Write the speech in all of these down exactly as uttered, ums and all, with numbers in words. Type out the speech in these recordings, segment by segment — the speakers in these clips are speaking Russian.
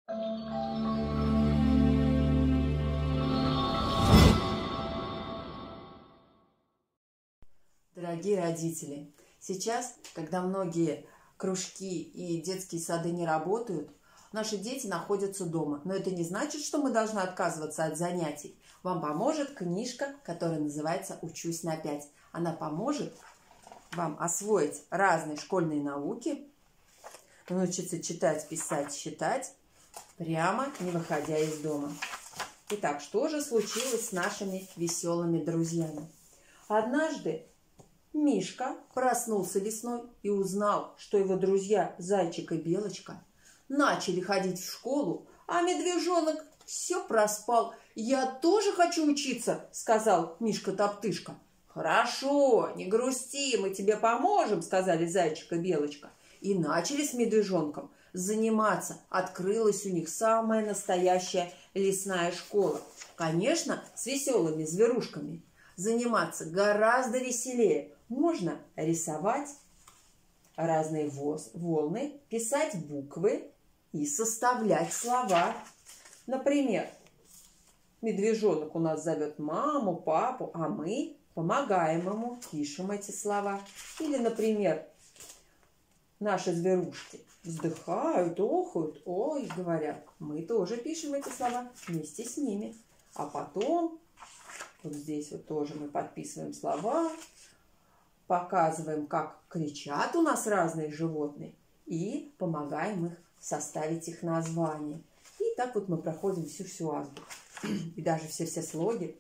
Дорогие родители, сейчас, когда многие кружки и детские сады не работают, наши дети находятся дома. Но это не значит, что мы должны отказываться от занятий. Вам поможет книжка, которая называется «Учусь на пять». Она поможет вам освоить разные школьные науки, научиться читать, писать, считать, прямо не выходя из дома. Итак, что же случилось с нашими веселыми друзьями? Однажды Мишка проснулся весной и узнал, что его друзья Зайчик и Белочка начали ходить в школу, а медвежонок все проспал. «Я тоже хочу учиться», — сказал Мишка-топтышка. «Хорошо, не грусти, мы тебе поможем», — сказали Зайчик и Белочка. И начали с медвежонком заниматься. Открылась у них самая настоящая лесная школа. Конечно, с веселыми зверушками. Заниматься гораздо веселее. Можно рисовать разные волны, писать буквы и составлять слова. Например, медвежонок у нас зовет маму, папу, а мы помогаем ему, пишем эти слова. Или, например, наши зверушки вздыхают, охают, ой, говорят. Мы тоже пишем эти слова вместе с ними. А потом вот здесь вот тоже мы подписываем слова, показываем, как кричат у нас разные животные, и помогаем их составить их название. И так вот мы проходим всю-всю азбуку. И даже все-все слоги.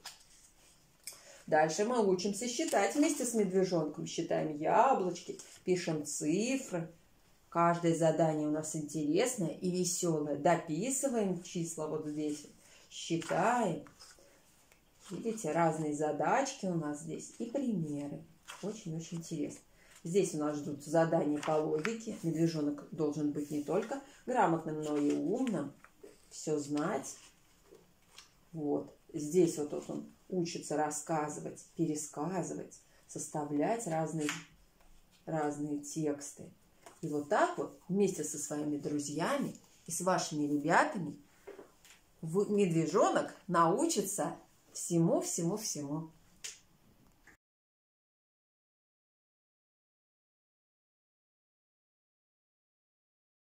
Дальше мы учимся считать вместе с медвежонком. Считаем яблочки, пишем цифры. Каждое задание у нас интересное и веселое. Дописываем числа вот здесь. Вот. Считаем. Видите, разные задачки у нас здесь и примеры. Очень-очень интересно. Здесь у нас ждут задания по логике. Медвежонок должен быть не только грамотным, но и умным. Все знать. Вот. Здесь вот, вот он учится рассказывать, пересказывать, составлять разные, разные тексты. И вот так вот вместе со своими друзьями и с вашими ребятами медвежонок научится всему-всему-всему.